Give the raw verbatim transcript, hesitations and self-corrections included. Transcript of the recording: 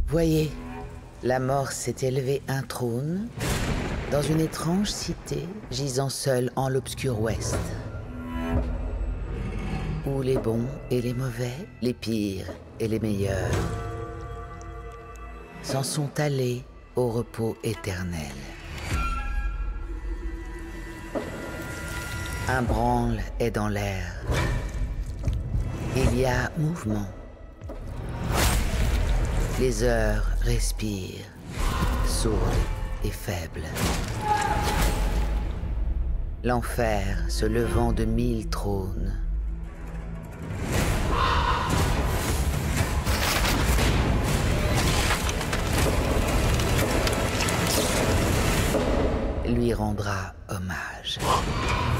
Voyez, la mort s'est élevée un trône dans une étrange cité gisant seule en l'obscur ouest, où les bons et les mauvais, les pires et les meilleurs s'en sont allés au repos éternel. Un branle est dans l'air. Il y a mouvement. Les heures respirent, sourdes et faibles. L'enfer se levant de mille trônes. Lui rendra hommage.